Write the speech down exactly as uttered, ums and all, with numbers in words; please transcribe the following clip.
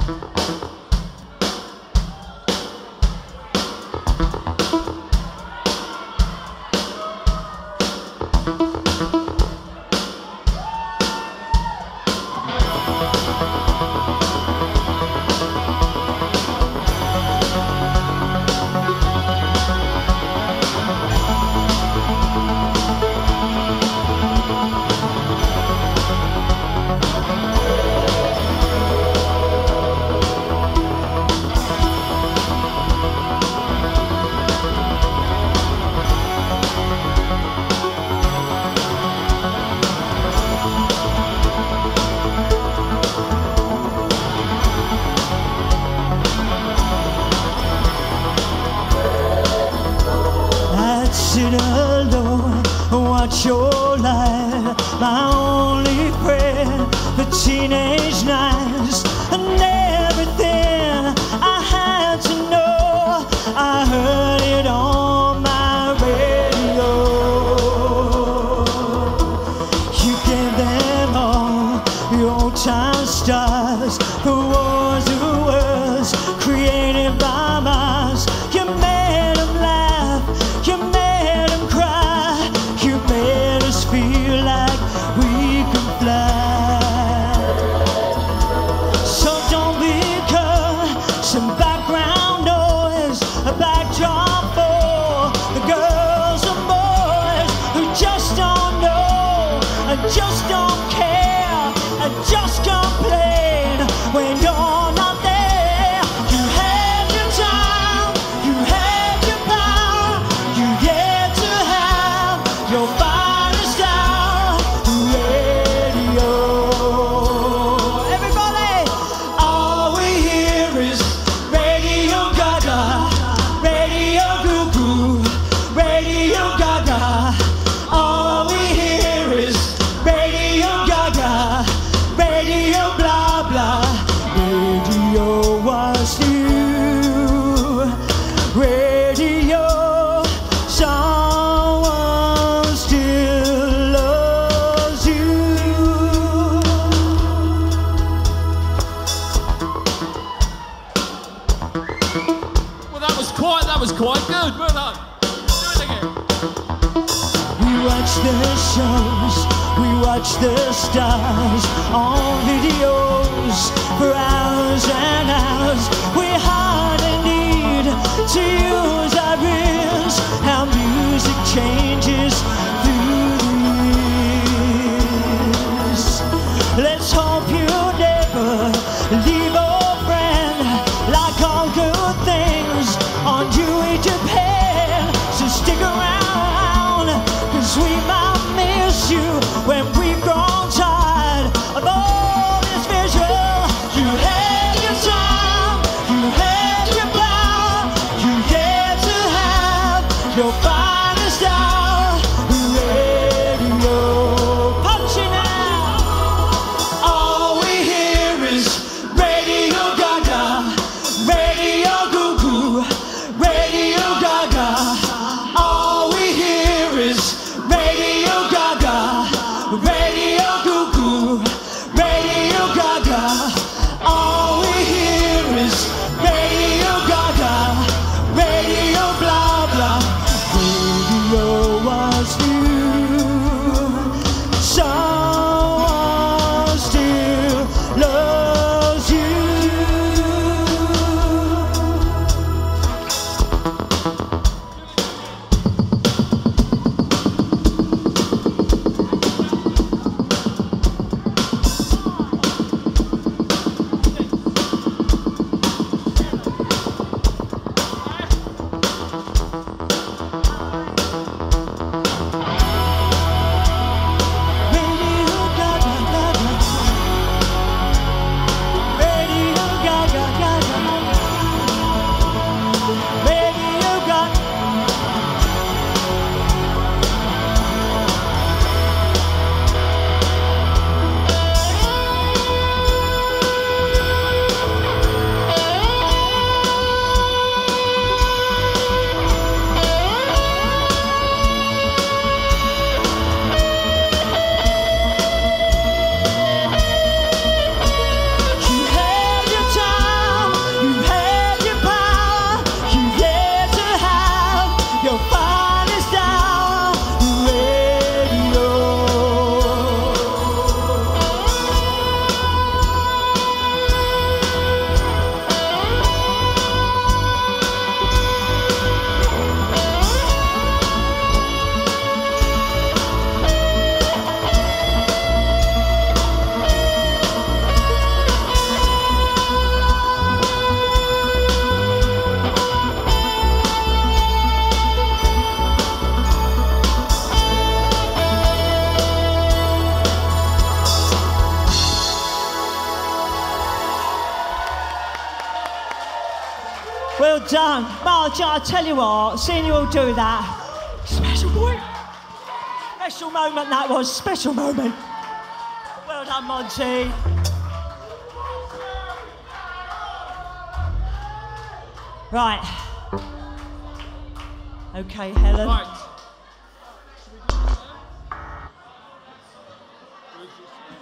Watch your light, my only prayer for teenage nights. And everything I had to know, I heard it on my radio. You gave them all your old-time stars, the wars of words created by Mars. You made them laugh, you made them cry, you made us feel like we could fly. So don't become some background noise, a backdrop for the girls and boys who just don't know and just don't care and just complain when you're not there. You had your time, you had your power, you yet to have your finest hour. Radio. Everybody, all we hear is Radio Ga Ga, Radio Goo Goo, Radio Ga Ga. All we hear is Radio Ga Ga, Radio blah blah. Radio was you, radio, someone still loves you. Well, that was quite, that was quite good. Well done. Do it again. We watch the shows, we watch the stars on videos for hours and hours. We hardly need to use our ears. How music changes through the years. Let's hope you never leave, old friend, like all good things on Dewey Japan. So stick around, cause we might miss you when we've grown tired of all this visual. You had your time, you had your power, you get to have your finest hour. Radio, punching out. All we hear is Radio Ga Ga, Radio Goo Goo, Radio Ga Ga. All we hear is Radio Ga Ga, Radio Goo Goo, Radio Ga Ga. All we hear is Radio Ga Ga, Radio blah blah. Radio was you, someone still loves you. done. Marge, I tell you what, seeing you all do that, special boy. Special moment that was, special moment. Well done, Monty. Right. Okay, Helen. Right.